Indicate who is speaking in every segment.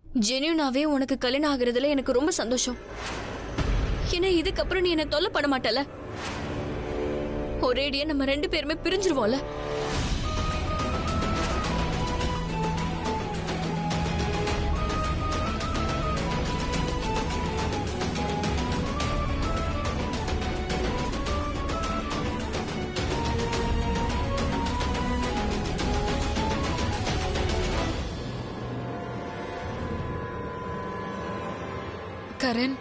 Speaker 1: ஜென்யூனாவே உனக்கு கல்யாணம் ஆகுறதுல எனக்கு ரொம்ப சந்தோஷம். ஏன்னா இதுக்கப்புறம் நீ என்ன தொல்லை பண்ண மாட்டல. ஒரேடியா நம்ம 2 பேருமே பிரிஞ்சிருவோம்ல.
Speaker 2: Karan,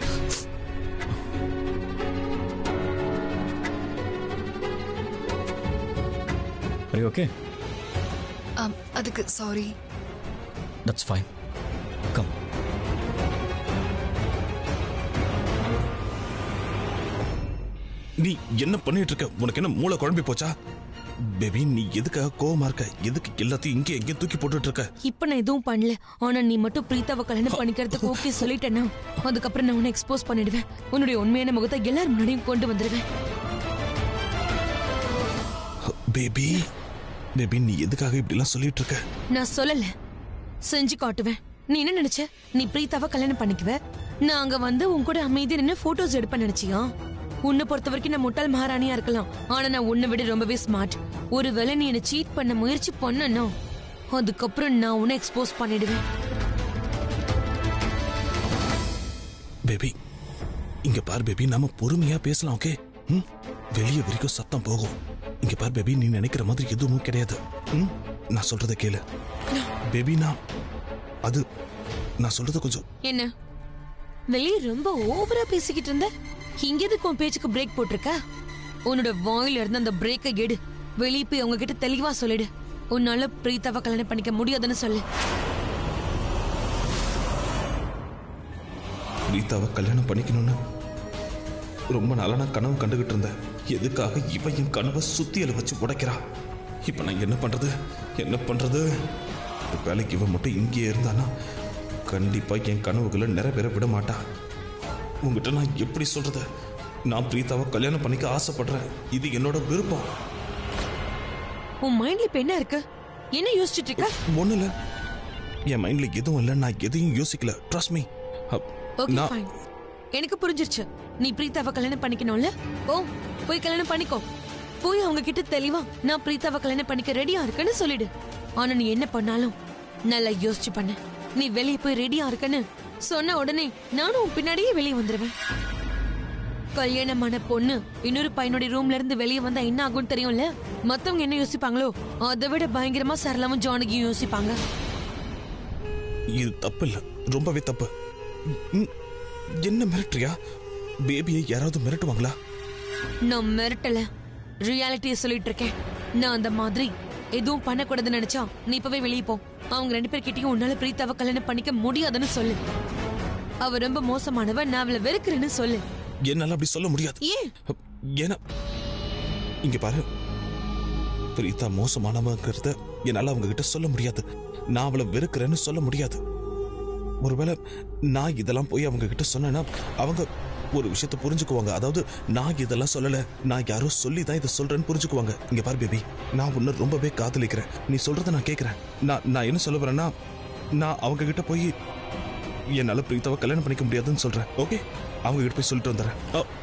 Speaker 3: Are you okay?
Speaker 2: அதுக்கு சாரி.
Speaker 3: That's fine. Come.
Speaker 4: நீ என்ன பண்ணிட்டு இருக்க? உனக்கு என்ன மூளை குழம்பி போச்சா? பேபி, நீ எதுக்காக கோவமா இருக்க? எதுக்கு எல்லாத்தையும் இங்கே எங்கே தூக்கி போட்டுட்டு இருக்க?
Speaker 5: இப்ப நான் எதுவும் பண்ணல. ஆனா நீ மட்டும் பிரீத்தாவை கல்யாணம் பண்ணிக்கிறதுக்கு ஓகே சொல்லிட்டேன்னா அதுக்கப்புறம் நான் உன்னை எக்ஸ்போஸ் பண்ணிடுவேன். உன்னுடைய உண்மையான முகத்தை எல்லாரும் முன்னாடியும் கொண்டு வந்துடுவேன்.
Speaker 4: பேபி, பேபி, நீ எதுக்காக இப்படி எல்லாம் சொல்லிட்டு இருக்க?
Speaker 5: நான் சொல்லல, செஞ்சு காட்டுவேன். நீ என்ன நினைச்ச? நீ பிரீத்தாவை கல்யாணம் பண்ணிக்குவ, நான் அங்க வந்து உன் கூட அமைதியா நின்று போட்டோஸ் எடுப்ப நினைச்சியா? உன்னை பொறுத்த வரைக்கும் நான் முட்டாள் மகாராணியா இருக்கலாம். ஆனா நான் உன்னை விட ரொம்பவே ஸ்மார்ட். ஒருவேளை நீ என்ன சீட் பண்ண முயற்சி பண்ணனா அதுக்கப்புறம் நான் உன்னை எக்ஸ்போஸ் பண்ணிடுவேன்.
Speaker 4: பேபி, இங்க பார் பேபி, நாம பொறுமையா பேசலாம். ஓகே? வெளியே வரைக்கும் சத்தம் போகும். இங்க பார் பேபி, நீ நினைக்கிற மாதிரி எதுவும் கிடையாது. நான் சொல்றத கேளு பேபி. நான் சொல்றது கொஞ்சம்
Speaker 5: என்ன வெளியே ரொம்ப ஓவரா பேசிக்கிட்டு இருந்த? இங்க எதுக்கு உன் பேச்சுக்கு பிரேக் போட்டிருக்க? உன்னோட வாயில இருந்து அந்த பிரேக்கை எடு. வெளியே போய் அவங்க கிட்ட தெளிவா சொல்லிடு. உன்னால பிரீத்தாவை கல்யாணம் பண்ணிக்க முடியாதுன்னு சொல்லு.
Speaker 4: பிரீத்தாவை கல்யாணம் பண்ணிக்கணும்னு ரொம்ப நாளா நான் கனவு கண்டுகிட்டு இருந்தேன். எதுக்காக இவன் என் கனவை சுத்தியல வச்சு உடைக்கிறா? இப்ப நான் என்ன பண்றது? வேலைக்கு இவன் மட்டும் இங்கேயே இருந்தானா கண்டிப்பா என் கனவுகளை நிறைவேற விட மாட்டா. உங்ககிட்ட நான் எப்படி சொல்றது? நான் பிரீத்தாவை கல்யாணம் பண்ணிக்க ஆசைப்படுறேன். இது என்னோட விருப்பம்.
Speaker 5: உன் மைண்ட்ல இப்ப என்ன இருக்கு? என்ன யோசிச்சுட்டு இருக்க?
Speaker 4: ஒண்ணு இல்ல, என் மைண்ட்ல எதுவும் இல்ல. நான் எதையும் யோசிக்கல. Trust me.
Speaker 5: ஓகே ஃபைன், எனக்கு புரிஞ்சிருச்சு. நீ பிரீத்தாவை கல்யாணம் பண்ணிக்கணும்ல, போய் கல்யாணம் பண்ணிக்கோ. போய் அவங்க கிட்ட தெளிவா நான் பிரீத்தாவை கல்யாணம் பண்ணிக்க ரெடியா இருக்கேன்னு சொல்லிடு. ஆனா நீ என்ன பண்ணாலும் நல்லா யோசிச்சு பண்ண. நீ வெளியே போய் ரெடியா இருக்கன்னு சொன்ன உடனே நானும் உன் பின்னாடியே வெளியே வந்துருவேன். கல்யாணமான பொண்ணு இன்னொரு பையனுடைய ரூம்ல இருந்து வெளியே வந்தா என்ன ஆகும்னு தெரியும்ல? மத்தவங்க என்ன யோசிப்பாங்களோ அதை விட பயங்கரமா சரளாவும் ஜானகியும் யோசிப்பாங்க.
Speaker 4: இது தப்பு இல்ல, ரொம்பவே தப்பு. என்ன மிரட்டுறியா? பேபியை யாராவது மிரட்டுவாங்களா?
Speaker 5: நான் மிரட்டல, ரியாலிட்டியை சொல்லிட்டு இருக்கேன். நான் அந்த மாதிரி எதுவும் பண்ணக்கூடாதுன்னு நினைச்சா நீ இப்பவே வெளியே போ. அவங்க 2 பேர்கிட்டயும் உன்னால பிரீத்தாவை கல்யாணம் பண்ணிக்க முடியாதுன்னு சொல்லு. அவ ரொம்ப மோசமானவ, நான் அவளை வெறுக்கிறேன்னு சொல்லு.
Speaker 4: என்னால அப்படி சொல்ல முடியாது. ஏன்னா இங்க பாரு, பிரீத்தா மோசமானவங்கிறத என்னால அவங்க கிட்ட சொல்ல முடியாது. நான் அவளை வெறுக்கிறேன்னு சொல்ல முடியாது. ஒருவேளை நான் இதெல்லாம் போய் அவங்க கிட்ட சொன்னேன்னா அவங்க ஒரு விஷயத்தை புரிஞ்சுக்குவாங்க. அதாவது நான் இதெல்லாம் சொல்லல, நான் யாரோ சொல்லிதான் இதை சொல்றேன்னு புரிஞ்சுக்குவாங்க. இங்க பாரு பேபி, நான் உன்னை ரொம்பவே காதலிக்கிறேன். நீ சொல்றத நான் கேட்கிறேன். நான் என்ன சொல்ல வரேன்னா, நான் அவங்க கிட்ட போய் என்னால பிரீத்தாவை கல்யாணம் பண்ணிக்க முடியாதுன்னு சொல்றேன். ஓகே? அவங்க கிட்ட போய் சொல்லிட்டு வந்துடுறேன்.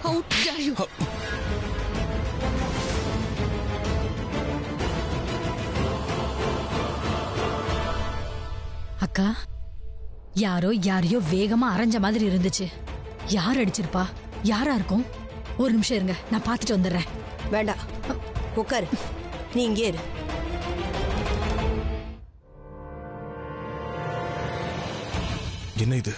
Speaker 6: அக்கா, யாரையோ வேகமா அரைஞ்ச மாதிரி இருந்துச்சு. யார் அடிச்சிருப்பா? யாரா இருக்கும்? ஒரு நிமிஷம் இருங்க, நான் பார்த்துட்டு வந்துடுறேன்.
Speaker 7: வேண்டாம், உட்காரு. நீ இங்கே இரு.
Speaker 4: என்ன இது?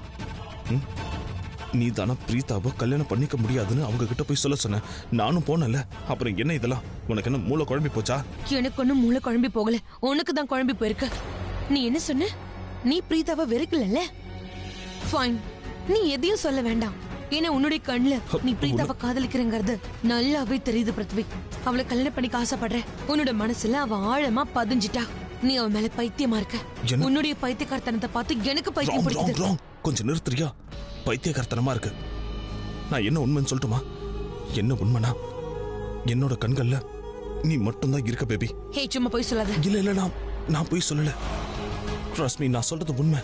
Speaker 4: நீ தானே பிரீத்தாவை கல்யாணம் பண்ணிக்க முடியாதுன்னு அவங்க கிட்ட போய் சொல்ல சொன்ன. நானும் போனல. அப்புறம் என்ன இதெல்லாம்? உனக்கு என்ன மூளை குழம்பி போச்சா?
Speaker 5: எனக்கு ஒன்னும் மூளை குழம்பி போகல, உனக்கு தான் குழம்பி போயிருக்க. நீ என்ன சொன்ன? நீ பிரீத்தாவை வெறுக்கல. ஃபைன், நீ எதையும் சொல்ல வேண்டாம். ஏன்னா உன்னுடைய கண்ணுல நீ பிரீத்தாவை காதலிக்கிறங்கிறது நல்லாவே தெரியுது பிருத்வி. அவளை கல்யாணம் பண்ணிக்க ஆசைப்படுற. உன்னோட மனசுல அவ ஆழமா பதிஞ்சிட்டா. நீ அவன் மேல பைத்தியமா இருக்க. உன்னுடைய பைத்தியக்காரத்தனத்தை பார்த்து எனக்கு பைத்தியம் பிடிக்குது.
Speaker 4: கொஞ்சம் நிறுத்துறியா? பைத்தியக்காரத்தனமா இருக்கு. நான் என்ன உண்மைன்னு சொல்லட்டுமா? என்ன உண்மைனா, என்னோட கண்கள்ல நீ மட்டும்தான் இருக்க பேபி.
Speaker 5: ஹே, சும்மா போய் சொல்லாத.
Speaker 4: இல்ல நான் போய் சொல்லல. ட்ரஸ்ட் மீ, நான் சொல்றது உண்மை.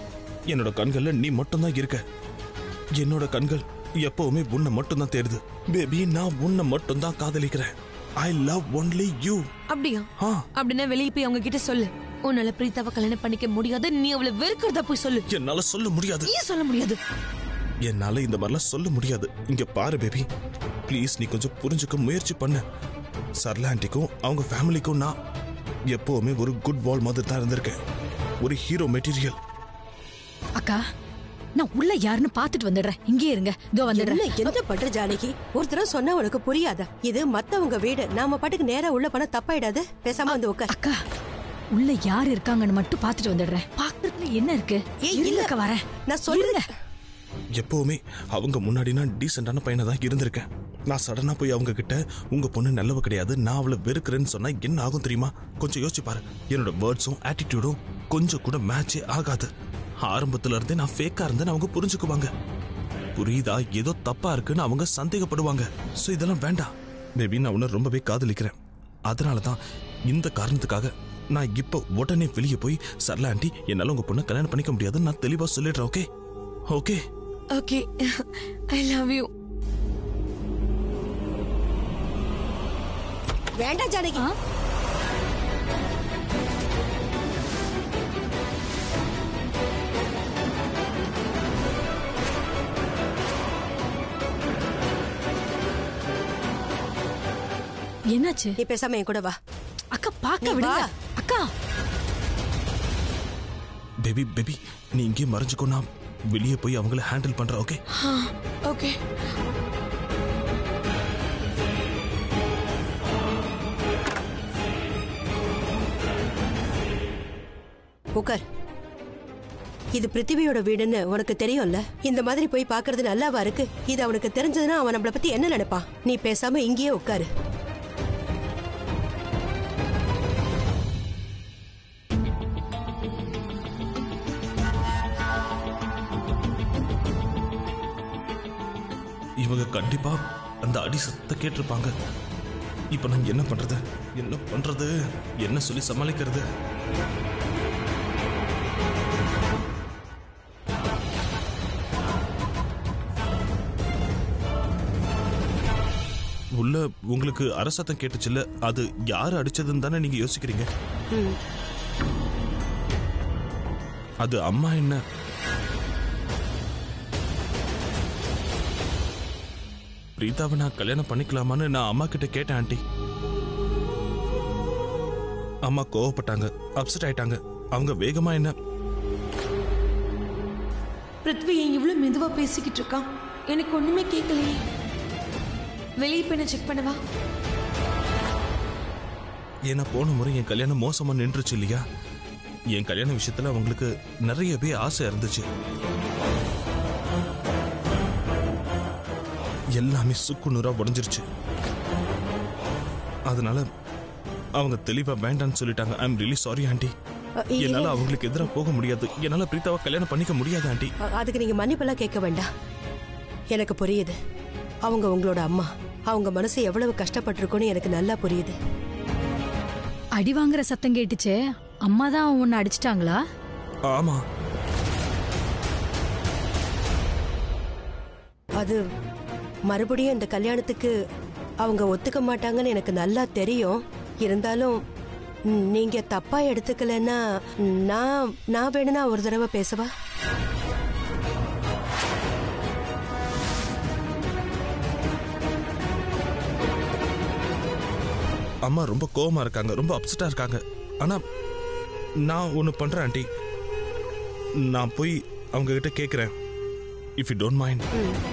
Speaker 4: என்னோட கண்கள்ல நீ மட்டும்தான் இருக்க. என்னோட கண்கள் எப்பவுமே உன்னை மட்டும்தான் தேடுது. பேபி, நான் உன்னை மட்டும்தான் காதலிக்கிறேன். I love only you.
Speaker 5: அப்படியா? அப்படின்னா வெளியே போய் அவங்க கிட்ட சொல்லு. உன்னால பிரீதாவை கல்யாணம் பண்ணிக்க முடியாது, நீ அவளை வெறுக்கிறதா போய் சொல்லு.
Speaker 4: என்னால சொல்ல முடியாது.
Speaker 5: ஏன் சொல்ல முடியாது?
Speaker 4: என்னால இந்த மாதிரிலாம் சொல்ல முடியாது. இங்க பாரு பேபி, ப்ளீஸ் நீ கொஞ்சம் புரிஞ்சுக்க முயற்சி பண்ணு. சரளா ஆண்டிக்கும் அவங்க ஃபேமிலிக்கும் நான் எப்பவுமே ஒரு குட் பால் மாதிரி தான் இருந்திருக்கேன். ஒரு ஹீரோ மெட்டீரியல்.
Speaker 6: அக்கா, நான் உள்ள யாருன்னு பாத்துட்டு வந்துடுறேன். இங்கே இருங்க, இதோ வந்துடுறேன்.
Speaker 7: என்ன பண்ற ஜானகி? ஒரு தடவை சொன்னா உனக்கு புரியாதா? இது மத்தவங்க வீடு, நாம பாட்டுக்கு நேரா உள்ள போனா தப்பாயிடாது. பேசாம வந்து உட்கார்.
Speaker 6: அக்கா, உள்ள யார் இருக்காங்கன்னு மட்டும் பாத்துட்டு வந்துடுறேன். பாக்குறதுல என்ன இருக்கு? இல்லக்கா, வரேன்.
Speaker 7: நான் சொல்லுங்க.
Speaker 4: எப்பவுமே அவங்க முன்னாடி நான் டீசென்டான பையனை தான் இருந்திருக்கேன். நான் சடனா போய் அவங்க கிட்ட உங்க பொண்ணு நல்லவ கிடையாது, நான் அவளை வெறுக்கிறேன்னு சொன்னா என்ன ஆகும் தெரியுமா? கொஞ்சம் யோசிச்சு பாரு. என்னோட வேர்ட்ஸும் ஆட்டிடியூடும் கொஞ்சம் கூட மேட்சே ஆகாது. ஆரம்பத்துல இருந்தே நான் ஃபேக்கா இருந்தேன்னு அவங்க புரிஞ்சுக்குவாங்க. புரியுதா? ஏதோ தப்பா இருக்குன்னு அவங்க சந்தேகப்படுவாங்க. சோ இதெல்லாம் வேண்டாம். மேபி நான் உன்னை ரொம்பவே காதலிக்கிறேன். அதனாலதான் இந்த காரணத்துக்காக நான் இப்ப உடனே வெளியே போய் சரளா ஆண்டி, என்னால உங்க பொண்ணை கல்யாணம் பண்ணிக்க முடியாதுன்னு நான் தெளிவா சொல்லிடுறேன். Okay? Okay
Speaker 5: okay, I love you.
Speaker 7: வேண்டாம் ஜானகி.
Speaker 6: என்னாச்சு?
Speaker 7: நீ பேசாம என் கூட வா.
Speaker 6: அக்கா, பாக்க விடுங்க. அக்கா,
Speaker 4: பேபி பேபி, நீ இங்கே மறைஞ்சுக்கோ, நான் வெளியே போய் அவங்கள ஹேண்டில் பண்றேன். ஓகே?
Speaker 5: ஓகே.
Speaker 7: உட்கார். இது பிருத்திவியோட வீடுன்னு உனக்கு தெரியும்ல. இந்த மாதிரி போய் பாக்குறது நல்லாவா இருக்கு? இது அவனுக்கு தெரிஞ்சதுன்னா அவன் நம்மளை பத்தி என்ன நினைப்பான்? நீ பேசாம இங்கேயே உட்காரு.
Speaker 4: இவங்க கண்டிப்பா அந்த அடி சத்தத்தை கேட்டிருப்பாங்க. இப்ப நான் என்ன பண்றது? என்ன பண்றது? என்ன சொல்லி சமாளிக்கிறது? உள்ள உங்களுக்கு அரசத்தம் கேட்டுச்சுல்ல, அது யாரு அடிச்சதுன்னு தானே நீங்க யோசிக்கிறீங்க? அது அம்மா என்ன? பிரீதாவை நான் கல்யாணம் பண்ணிக்கலாமான்னு நான் அம்மா கிட்ட கேட்டேன் ஆண்டி. அம்மா கோவப்பட்டாங்க, அப்செட் ஆயிட்டாங்க. அவங்க வேகமா என்ன
Speaker 5: பிருத்வி ஏன் இவ்வளவு மெதுவா பேசிக்கிட்டு இருக்கான்? எனக்கு ஒண்ணுமே கேட்கலையே. வெளியே போய் செக் பண்ணவா?
Speaker 4: ஏன்னா போன முறை என் கல்யாணம் மோசமா நின்றுச்சு இல்லையா? என் கல்யாண விஷயத்துல அவங்களுக்கு நிறையவே ஆசை இருந்துச்சு. எல்லாமே சுக்குநூறா உடைஞ்சிருச்சு. அதனால அவங்க தெளிவா வேண்டான்னு சொல்லிட்டாங்க. I am really sorry aunty. என்னால அவங்களுக்கு எதிராக போக முடியாது. என்னால பிரீதாவை கல்யாணம் பண்ணிக்க முடியாது ஆண்டி.
Speaker 7: அதுக்கு நீங்க மன்னிப்பெல்லாம் கேட்க வேண்டாம். எனக்கு புரியுது. அவங்க உங்களோட அம்மா. அவங்க மனசு எவ்வளவு கஷ்டப்பட்டிருக்குன்னு எனக்கு நல்லா புரியுது.
Speaker 6: அடி வாங்குற சத்தம் கேட்டுச்சே, அம்மா தான் உன்னை அடிச்சிட்டாங்களா?
Speaker 4: ஆமா.
Speaker 7: அது மறுபடியும் இந்த கல்யாணத்துக்கு அவங்க ஒத்துக்க மாட்டாங்கன்னு எனக்கு நல்லா தெரியும். இருந்தாலும் நீங்க தப்பா எடுத்துக்கலன்னா நான் வேணும்னா ஒரு தடவை பேசவா?
Speaker 4: அம்மா ரொம்ப கோவமா இருக்காங்க, ரொம்ப அப்செட்டா இருக்காங்க. ஆனா நான் ஒன்னு பண்றேன் ஆண்டி. நான் போய் அவங்க கிட்ட கேக்குறேன். If you don't mind.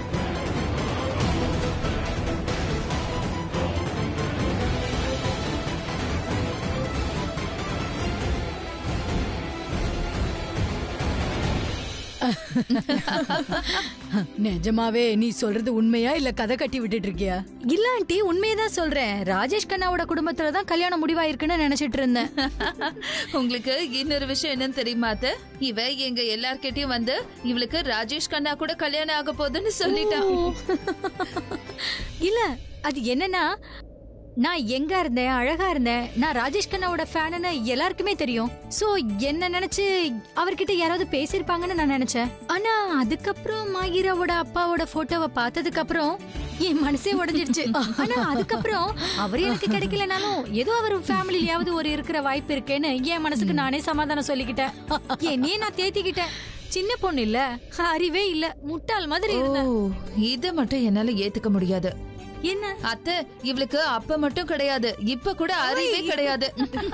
Speaker 6: நிஜமாவே நீ சொல்றது உண்மையா இல்ல கதை கட்டி விட்டுட்டு இருக்கியா? இல்ல ஆண்டி, உண்மையதான் சொல்றேன். ராஜேஷ் கண்ணாவோட குடும்பத்துலதான் கல்யாணம் முடிவாயிருக்குன்னு நினைச்சிட்டு இருந்தேன்.
Speaker 8: உங்களுக்கு இன்னொரு விஷயம் என்னன்னு தெரியுமா? இவ எங்க எல்லார்கிட்டயும் வந்து இவளுக்கு ராஜேஷ் கண்ணா கூட கல்யாணம் ஆக போகுதுன்னு சொல்லிட்டான்.
Speaker 6: இல்ல, அது என்னன்னா நான் எங்க இருந்தேன், அழகா இருந்தேன், நான் ராஜேஷ் கண்ணாவோட ஃபேனுன்னு எல்லாருக்குமே தெரியும். சோ என்ன நினைச்சு அவர்கிட்ட யாராவது பேசிருப்பாங்கன்னு நான் நினைச்சேன். ஆனா அதுக்கப்புறம் மாகிராவோட அப்பாவோட போட்டோவை பார்த்ததுக்கு அப்புறம் என் மனசே உடைஞ்சிருச்சு. ஆனா அதுக்கப்புறம் அவர் எனக்கு கிடைக்கலனாலும் ஏதோ அவர் ஃபேமிலியாவது ஒரு இருக்கிற வாய்ப்பு இருக்கேன்னு என் மனசுக்கு நானே சமாதானம் சொல்லிக்கிட்டேன். என்னையே நான் தேத்திக்கிட்டேன். சின்ன பொண்ணு இல்ல, அறிவே இல்ல, முட்டாள் மாதிரி இருந்தேன்.
Speaker 8: இத மட்டும் என்னால ஏத்துக்க முடியாது.
Speaker 6: என்ன
Speaker 8: அத்தை, இவளுக்கு அப்ப மட்டும் கிடையாது, இப்ப கூட அறிவே கிடையாது.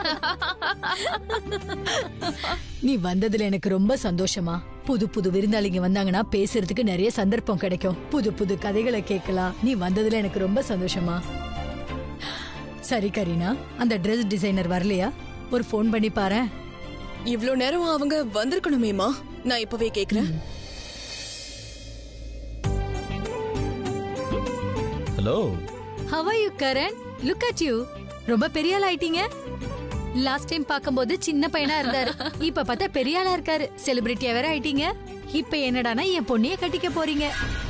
Speaker 6: நீ வந்ததுல எனக்கு ரொம்ப சந்தோஷமா. புது புது விருந்தாளிங்க வந்தாங்கன்னா பேசுறதுக்கு நிறைய சந்தர்ப்பம் கிடைக்கும், புது புது கதைகளை கேட்கலாம். நீ வந்ததுல எனக்கு ரொம்ப சந்தோஷமா. சரி கரீனா, அந்த Dress டிசைனர் வரலையா? ஒரு ஃபோன் பண்ணி பாரு.
Speaker 9: இவ்ளோ நேரம் அவங்க வந்திருக்கணுமேமா, நான் இப்பவே கேக்குறேன்.
Speaker 3: Hello,
Speaker 6: How are you Karan? Look at you. ரொம்ப பெரிய ஆள் ஆயிட்டீங்க. லாஸ்ட் டைம் பாக்கும்போது சின்ன பையனா இருந்தாரு, இப்ப பார்த்தா பெரிய ஆளா இருக்காரு. செலிபிரிட்டியா வேற ஆயிட்டீங்க. இப்ப என்னடானா என் பொண்ணிய கட்டிக்க போறீங்க.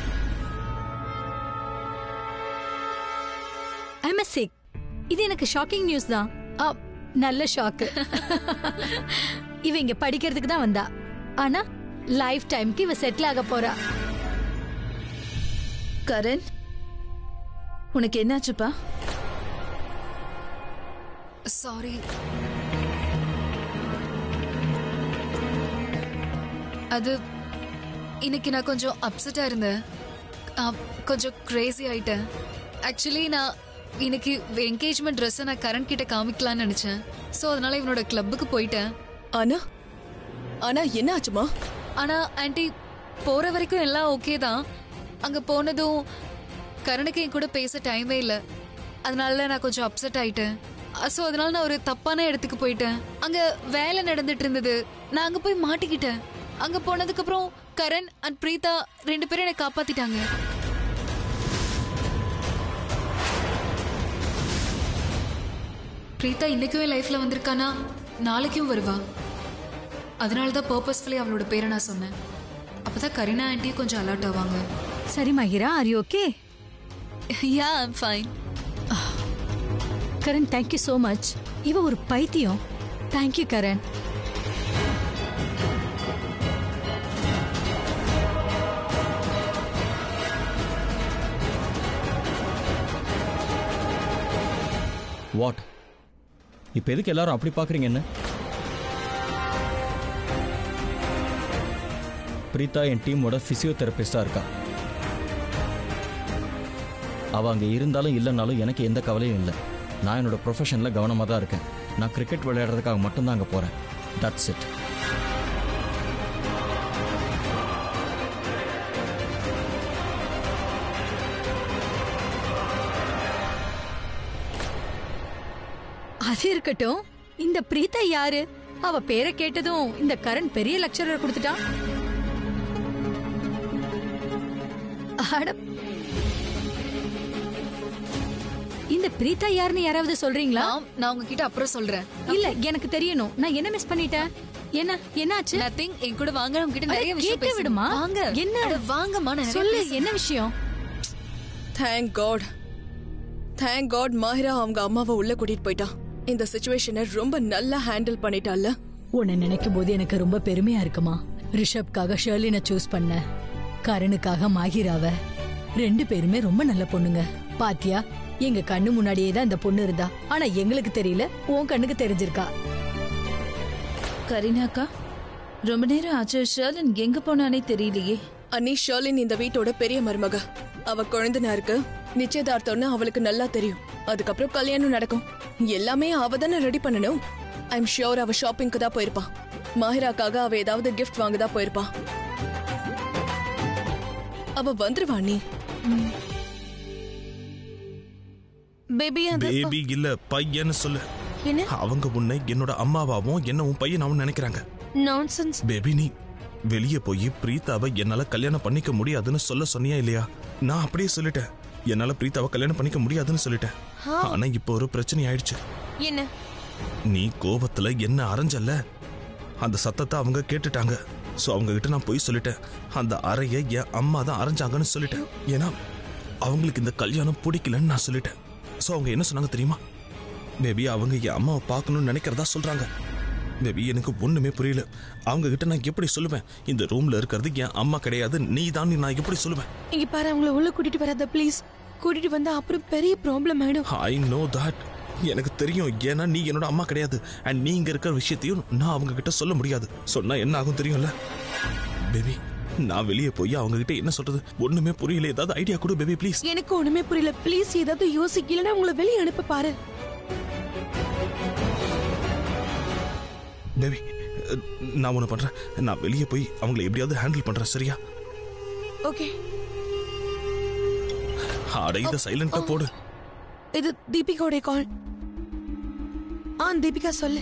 Speaker 6: I'm a sick. இது எனக்கு ஷாக்கிங் நியூஸ் தான். நல்ல ஷாக். இவ இங்க படிக்கிறதுக்கு தான் வந்தா, ஆனா லைஃப் டைம்க்கு இவ செட்டில் ஆக போறா.
Speaker 8: கரண், உனக்கு என்னாச்சுப்பா?
Speaker 2: சாரி. அது இன்னைக்கு நான் கொஞ்சம் அப்செட்டா இருந்தேன், கொஞ்சம் கிரேசி ஆயிட்டேன். ஆக்சுவலி நான் இன்னைக்கு என்கேஜ்மெண்ட் ட்ரெஸ்ஸை நான் கரண் கிட்ட காமிக்கலாம்னு நினைச்சேன். ஸோ அதனால இவனோட கிளப்புக்கு போயிட்டேன்.
Speaker 9: ஆனா என்ன ஆச்சுமா?
Speaker 2: ஆனா ஆன்ட்டி, போற வரைக்கும் எல்லாம் ஓகே தான். அங்க போனதும் கரனுக்கு என் கூட பேச டைமே இல்லை. அதனால நான் கொஞ்சம் அப்செட் ஆயிட்டேன். ஸோ அதனால நான் ஒரு தப்பான இடத்துக்கு போயிட்டேன். அங்க வேலை நடந்துட்டு இருந்தது, நான் அங்க போய் மாட்டிக்கிட்டேன். அங்க போனதுக்கு அப்புறம் கரண் அண்ட் பிரீதா 2 பேரும் என்னை காப்பாத்திட்டாங்க. பிரீதா இன்னைக்கும் என் லைஃப்ல வந்திருக்கானா, நாளைக்கும் வருவா. அதனாலதான் பர்பஸ்ஃபுல்லி அவளோட பேரை நான் சொன்னேன். அப்பதான் கரீனா ஆன்ட்டியும் கொஞ்சம் அலர்ட் ஆவாங்க.
Speaker 6: சரி Mahira, are you okay?
Speaker 2: Yeah, I am fine.
Speaker 6: Karan, thank you so much. இவ ஒரு பைத்தியம். தேங்க்யூ கரண்.
Speaker 3: வாட்? இப்போ எதுக்கு எல்லாரும் அப்படி பார்க்குறீங்க? என்ன பிரீதா என் டீமோட ஃபிசியோதெரபிஸ்டாக இருக்கா. அவள் அங்கே இருந்தாலும் இல்லைனாலும் எனக்கு எந்த கவலையும் இல்லை. நான் என்னோட ப்ரொஃபஷனில் கவனமாக தான் இருக்கேன். நான் கிரிக்கெட் விளையாடுறதுக்காக மட்டும்தான் அங்கே போகிறேன். That's it.
Speaker 6: அது இருக்கட்டும், இந்த பிரீதா யாரு? அவ பேரை கேட்டதும் இந்த கரண் பெரிய லெக்சரர் கொடுத்துட்டான். இந்த பிரீதா யாருன்னு யாராவது சொல்றீங்களா?
Speaker 2: நான் உங்ககிட்ட அப்புறம் சொல்றேன்.
Speaker 6: இல்ல, எனக்கு தெரியணும். நான் என்ன மிஸ் பண்ணிட்டேன்? என்னாச்சு?
Speaker 2: நதிங். என் கூட வாங்க, உங்ககிட்ட நிறைய விஷயம்
Speaker 6: கேட்க விடுமா?
Speaker 2: வாங்க.
Speaker 6: என்ன?
Speaker 2: வாங்கம்மா,
Speaker 6: சொல்லு, என்ன விஷயம்?
Speaker 9: தேங்க் காட் மாஹிரா அவங்க அம்மாவை உள்ள கூட்டிட்டு போயிட்டா. இந்த சிச்சுவேஷனை ரொம்ப நல்லா ஹேண்டில் பண்ணிட்டால.
Speaker 6: உன்னை நினைக்கும் போது எனக்கு ரொம்ப பெருமையா இருக்குமா. ரிஷப்காக ஷர்லினை சூஸ் பண்ண, கரனுக்காக மாஹிராவ. 2 பேருமே ரொம்ப நல்ல பொண்ணுங்க. பாத்தியா, எங்க கண்ணு முன்னாடியே தான் இந்த பொண்ணு இருந்தா. ஆனா எங்களுக்கு தெரியல, உன் கண்ணுக்கு தெரிஞ்சிருக்கா.
Speaker 8: கரீனாக்கா, ரொம்ப நேரம் ஆச்சு. ஷர்லின் எங்க போனானே தெரியலையே.
Speaker 9: அண்ணி, ஷர்லின் இந்த வீட்டோட பெரிய மருமக. அவ குழந்தைனாருக்கு நிச்சயதார்த்தம்னு அவளுக்கு நல்லா தெரியும். அதுக்கப்புறம் கல்யாணம் நடக்கும். எல்லாமே அவ தானே ரெடி பண்ணணும். ஐ எம் ஷியோர் அவ ஷாப்பிங்க்கு தான் போயிருப்பா. மாஹிராக்காக அவ ஏதாவது கிஃப்ட் வாங்க தான் போயிருப்பா. அவ வந்துருவா. நீ
Speaker 5: பேபி
Speaker 4: பேபி இல்ல, பையன்னு சொல்லு.
Speaker 5: என்ன?
Speaker 4: அவங்க உன்னை என்னோட அம்மாவாவும் என்ன உன் பையனாவும் நினைக்கிறாங்க.
Speaker 5: நான்சென்ஸ்.
Speaker 4: பேபி, நீ வெளியே போய் பிரீதாவை என்னால கல்யாணம் பண்ணிக்க முடியாதுன்னு சொல்ல சொன்னியா இல்லையா? நான் அப்படியே சொல்லிட்டேன். என்னால பிரீதாவை கல்யாணம் பண்ணிக்க முடியாதுன்னு சொல்லிட்டேன். ஆனா இப்போ ஒரு பிரச்சனை ஆயிடுச்சு.
Speaker 5: என்ன?
Speaker 4: நீ கோபத்துல என்ன அரைஞ்சல்ல, அந்த சத்தத்தை அவங்க கேட்டுட்டாங்க. சோ அவங்க கிட்ட நான் போய் சொல்லிட்டேன், அந்த அறைய என் அம்மா தான் அரைஞ்சாங்கன்னு சொல்லிட்டேன். ஏன்னா அவங்களுக்கு இந்த கல்யாணம் பிடிக்கலன்னு நான் சொல்லிட்டேன். சோ அவங்க என்ன சொன்னாங்க தெரியுமா? பேபி அவங்க என் அம்மாவை பார்க்கணும்னு நினைக்கிறதா சொல்றாங்க. பேபி எனக்கு ஒண்ணுமே புரியல. அவங்க கிட்ட நான் எப்படி சொல்லுவேன் இந்த ரூம்ல இருக்கிறது என் அம்மா கிடையாது நீ தான், நான் எப்படி சொல்லுவேன்?
Speaker 5: இங்க பாரு, அவங்கள உள்ள கூட்டிட்டு வராத ப்ளீஸ். கூட்டிட்டு வந்தா அப்புறம் பெரிய ப்ராப்ளம் ஆயிடும்.
Speaker 4: ஐ நோ தட், எனக்கு தெரியும். ஏன்னா நீ என்னோட அம்மா கிடையாது அண்ட் நீ இங்க இருக்கிற விஷயத்தையும் நான் அவங்க கிட்ட சொல்ல முடியாது. சொன்னா என்ன ஆகும் தெரியும்ல? பேபி நான் வெளியே போய் அவங்க கிட்ட என்ன சொல்றது? ஒண்ணுமே புரியல. ஏதாவது ஐடியா கொடு பேபி ப்ளீஸ்.
Speaker 5: எனக்கு ஒண்ணுமே புரியல. ப்ளீஸ் ஏதாவது யோசிக்கலன்னா உங்களை வெளியே அனுப்ப பாரு.
Speaker 4: பேபி நான் ஒண்ணு பண்றேன். நான் வெளியே போய் அவங்களை எப்படியாவது ஹேண்டில் பண்றேன், சரியா?
Speaker 5: ஓகே.
Speaker 4: அட இத சைலண்டா போடு.
Speaker 5: இது தீபிகாவோட கால். தீபிகா சொல்லு.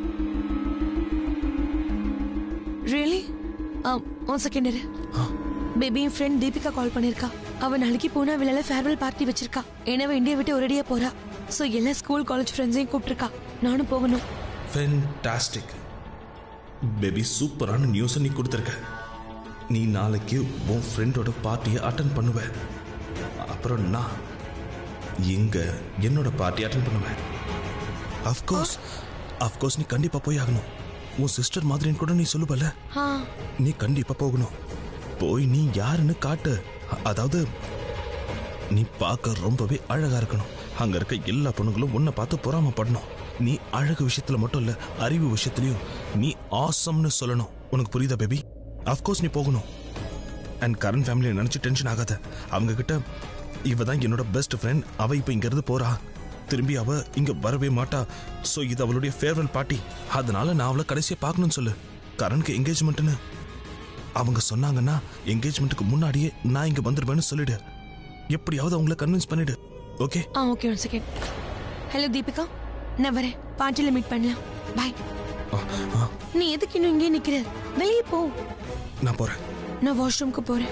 Speaker 5: ரியலி? ஒன் செகண்ட் இரு. பேபி என் ஃப்ரெண்ட் தீபிகா கால் பண்ணிருக்கா. அவ நாளைக்கு போனா விளையாட ஃபேர்வெல் பார்ட்டி வச்சிருக்கா. எனவே இந்தியா விட்டு ஒரேடியா போறா. சோ எல்லா ஸ்கூல் காலேஜ் ஃப்ரெண்ட்ஸையும் கூப்பிட்டுருக்கா. நானும் போகணும்.
Speaker 4: ஃபேன்டாஸ்டிக் பேபி, சூப்பரான நியூஸ் நீ கொடுத்துருக்க. நீ நாளைக்கு உன் ஃப்ரெண்டோட பார்ட்டியை அட்டன் பண்ணுவ. அப்புறம் நான் எங்க என்னோட பார்ட்டி அட்டன் பண்ணுவேன். அஃப்கோர்ஸ் நீ கண்டிப்பா போய் ஆகணும். உன் சிஸ்டர் மாதிரின்னு கூட நீ சொல்லுவல, நீ கண்டிப்பா போகணும். போய் நீ யாருன்னு காட்டு. அதாவது நீ பார்க்க ரொம்பவே அழகா இருக்கணும். அங்க இருக்க எல்லா பொண்ணுங்களும் உன்னை பார்த்து பொறாமப்படணும். நீ அழகு விஷயத்துல மட்டும் இல்ல, அறிவு விஷயத்திலயும் நீ ஆசம்னு சொல்லணும். உனக்கு புரியுதா பேபி? அஃப்கோர்ஸ் நீ போகணும். அண்ட் கரண்ட் ஃபேமிலியை நினைச்சு டென்ஷன் ஆகாத. அவங்க கிட்ட இவ தான் என்னோட பெஸ்ட் ஃப்ரெண்ட், அவ இப்ப இங்க இருந்து போறா, திரும்பி அவ இங்க வரவே மாட்டா. சோ இது அவளுடைய ஃபேர்வெல் பார்ட்டி, அதனால நான் அவளை கடைசியா பார்க்கணும்னு சொல்லு. கரனுக்கு என்கேஜ்மெண்ட்னு அவங்க சொன்னாங்கன்னா என்கேஜ்மெண்ட்டுக்கு முன்னாடியே நான் இங்க வந்துருவேன்னு சொல்லிடு. எப்படியாவது அவங்கள கன்வின்ஸ் பண்ணிடு. Okay?
Speaker 5: Okay. One second. Hello Deepika, நான் வரேன். பார்ட்டில மீட் பண்ணலாம். பை. நீ எதுக்கு இன்னும் இங்கே நிக்கிற? வெளியே போ.
Speaker 4: நான் போறேன்.
Speaker 5: நான் வாஷ்ரூம்க்கு போறேன்.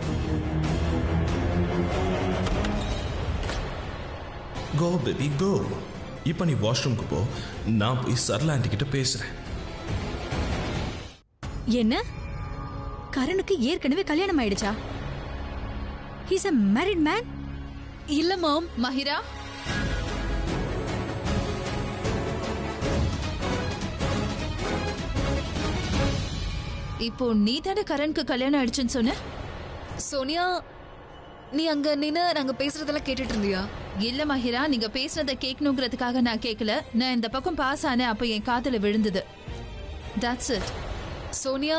Speaker 4: Go baby go. இப்ப நீ வாஷ்ரூம்க்கு போ. நான் போய் சரளா ஆண்டி கிட்ட பேசுறேன்.
Speaker 6: என்ன? கரனுக்கு ஏற்கனவே கல்யாணம் ஆயிடுச்சா? He's a married man?
Speaker 2: இல்ல மாம்.
Speaker 8: மஹிரா, இப்போ நீ தானே கரனுக்கு கல்யாணம் ஆயிடுச்சுன்னு சொன்ன?
Speaker 2: சோனியா, நீ அங்க நின்னு நாங்க பேசுறதெல்லாம் கேட்டுட்டு இருந்தியா?
Speaker 8: இல்ல மஹிரா, நீங்க பேசுறத கேட்கணுங்கிறதுக்காக நான் கேட்கல. நான் இந்த பக்கம் பாஸ் ஆனேன், அப்ப என் காதுல விழுந்தது. That's it.
Speaker 2: சோனியா,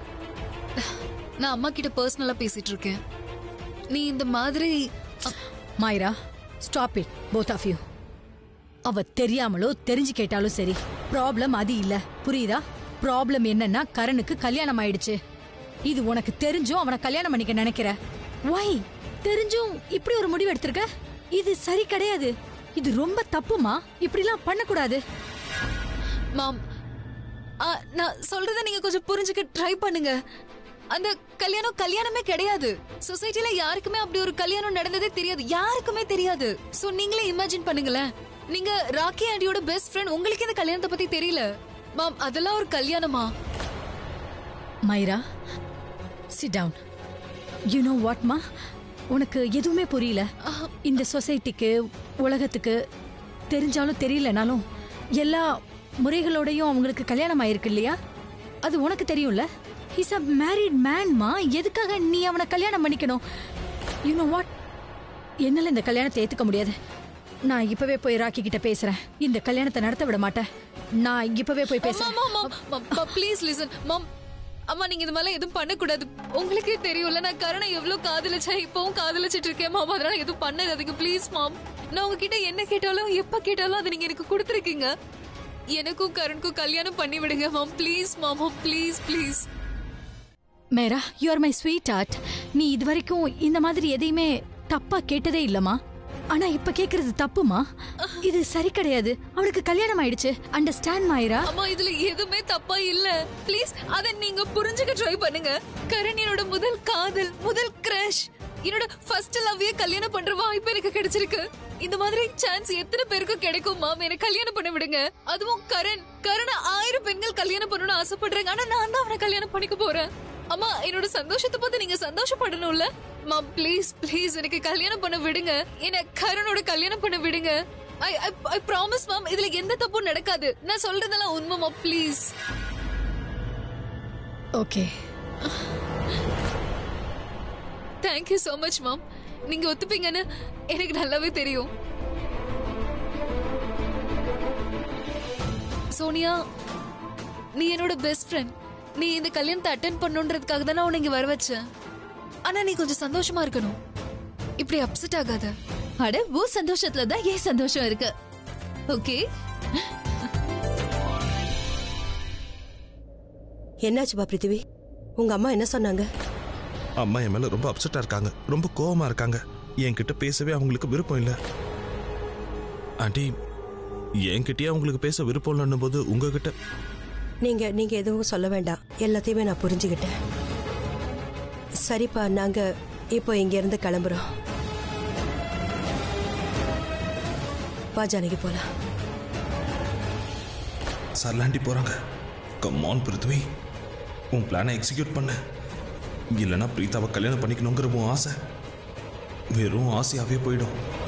Speaker 2: நான் அம்மா கிட்ட பர்சனலா பேசிட்டு இருக்கேன். நீ இந்த மாதிரி
Speaker 6: Maira, stop it both of you. அவ தெரியாமலோ தெரிஞ்சு கேட்டாலும் சரி, ப்ராப்ளம் அது இல்ல. புரியுதா? ப்ராப்ளம் என்னன்னா கரனுக்கு கல்யாணம் ஆயிடுச்சு. இது உனக்கு தெரிஞ்சும் அவனை கல்யாணம் பண்ணிக்க நினைக்கிற. Why? தெரிஞ்சும் இப்படி ஒரு முடிவு எடுத்திருக்க? இது சரி கிடையாது. இது ரொம்ப தப்புமா. இப்படிலாம் பண்ணக்கூடாது.
Speaker 2: மாம், நான் சொல்றத நீங்க கொஞ்சம் புரிஞ்சுக்க ட்ரை பண்ணுங்க. அந்த கல்யாணமே கிடையாது. சொசைட்டில யாருக்குமே அப்படி ஒரு கல்யாணம் நடந்ததே தெரியாது. யாருக்குமே தெரியாது. சோ நீங்களே இமேஜின் பண்ணுங்களேன். நீங்க ராக்கி ஆண்டியோட பெஸ்ட் ஃப்ரெண்ட், உங்களுக்கு இந்த கல்யாணத்தை பத்தி தெரியல. மாம், அதெல்லாம் ஒரு கல்யாணமா?
Speaker 6: மைரா, sit down. You know what மா, உனக்கு எதுவுமே புரியல. இந்த சொசைட்டிக்கு, உலகத்துக்கு தெரிஞ்சாலும் தெரியலனாலும் எல்லா முறைகளோடையும் அவங்களுக்கு கல்யாணம் ஆயிருக்கு இல்லையா? அது உனக்கு தெரியும்ல. He's a married man மா. எதுக்காக நீ அவனை கல்யாணம் பண்ணிக்கணும்? You know what? என்னால இந்த கல்யாணத்தை ஏத்துக்க முடியாது. நான் இப்பவே போய் ராக்கி கிட்ட பேசுறேன். இந்த கல்யாணத்தை நடத்த விட மாட்டேன். நான் இப்பவே போய் பேசுறேன்.
Speaker 2: Please listen mom. அம்மா, நீங்க இது மாதிரி எதுவும் பண்ணக்கூடாது. உங்களுக்கே தெரியும்ல நான் கரணை எவ்வளவு காதலிச்சேன், இப்பவும் காதலிச்சிட்டு இருக்கேன் மாம். அதனால எதுவும் பண்ணாதீங்க ப்ளீஸ் மாம். நான் உங்ககிட்ட என்ன கேட்டாலும் எப்ப கேட்டாலும் அதை நீங்க எனக்கு கொடுத்துருக்கீங்க. எனக்கும் கரனுக்கும் கல்யாணம் பண்ணி விடுங்க மாம். ப்ளீஸ் மாமா, ப்ளீஸ் ப்ளீஸ்.
Speaker 6: மேரா, you are my sweetheart. நீ இது வரைக்கும் இந்த மாதிரி எதையுமே தப்பா கேட்டதே இல்லம்மா. ஆனா இப்ப கேக்குறது தப்புமா. இது சரி கிடையாது. அவளுக்கு கல்யாணம் ஆயிடுச்சு. அண்டர்ஸ்டாண்ட் மாயிரா?
Speaker 2: அம்மா, இதுல எதுவுமே தப்பா இல்ல. ப்ளீஸ் அத நீங்க புரிஞ்சுக்க ட்ரை பண்ணுங்க. கரண் என்னோட முதல் காதல், முதல் கிரஷ், என்னோட ஃபர்ஸ்ட் லவ்வே கல்யாணம் பண்ற வாய்ப்பு எனக்கு கிடைச்சிருக்கு. இந்த மாதிரி சான்ஸ் எத்தனை பேருக்கு கிடைக்கும் மாம்? எனக்கு கல்யாணம் பண்ண விடுங்க. அதுவும் கரண 1000 பெண்கள் கல்யாணம் பண்ணணும்னு ஆசைப்படுறாங்க. ஆனா நான் தான் அவனை கல்யாணம் பண்ணிக்க போறேன். அம்மா என்னோட சந்தோஷத்தை பார்த்து நீங்க சந்தோஷப்படணும்ல. மா ப்ளீஸ் ப்ளீஸ் எனக்கு கல்யாணம் பண்ண விடுங்க. என்ன கருணோட கல்யாணம் பண்ண விடுங்க. ஐ ப்ராமிஸ் மாம், இதுல எந்த தப்பும் நடக்காது. நான் சொல்றதெல்லாம் உண்மைமா, please.
Speaker 6: Okay.
Speaker 2: Thank you so much mom. நீங்க ஒத்துப்பீங்கன்னு எனக்கு நல்லாவே தெரியும். சோனியா, நீ என்னோட பெஸ்ட் ஃப்ரெண்ட். நீ இந்த கல்யாணத்தை அட்டென்ட் பண்ணுன்றதுக்காக தான் நான் உன்னை இங்க வர வச்சேன். ஆனா நீ கொஞ்சம் சந்தோஷமா இருக்கணும். இப்படி அப்செட் ஆகாத.
Speaker 8: அட, ஓ சந்தோஷத்துல தான் ஏன் சந்தோஷம் இருக்கு. ஓகே.
Speaker 7: என்னாச்சுப்பா பிருத்திவி? உங்க அம்மா என்ன சொன்னாங்க?
Speaker 4: அம்மா என் மேல ரொம்ப அப்செட்டா இருக்காங்க, ரொம்ப கோவமா இருக்காங்க. என்கிட்ட பேசவே அவங்களுக்கு விருப்பம் இல்லை. ஆண்டி, என்கிட்டயே அவங்களுக்கு பேச விருப்பம் இல்லைன்னும் போது உங்ககிட்ட
Speaker 7: நீங்க எதுவும் சொல்ல வேண்டாம். எல்லாத்தையுமே நான் புரிஞ்சுக்கிட்டேன். சரிப்பா, நாங்க இப்போ இங்க இருந்து கிளம்புறோம். வா ஜானகி, போலாம்.
Speaker 4: சர்லாண்டி போறாங்க. கம் ஆன் பிருத்வி, உன் பிளானை எக்ஸிக்யூட் பண்ணு. இல்லைன்னா பிரீதாவை கல்யாணம் பண்ணிக்கணுங்கிற உன் ஆசை வெறும் ஆசையாவே போயிடும்.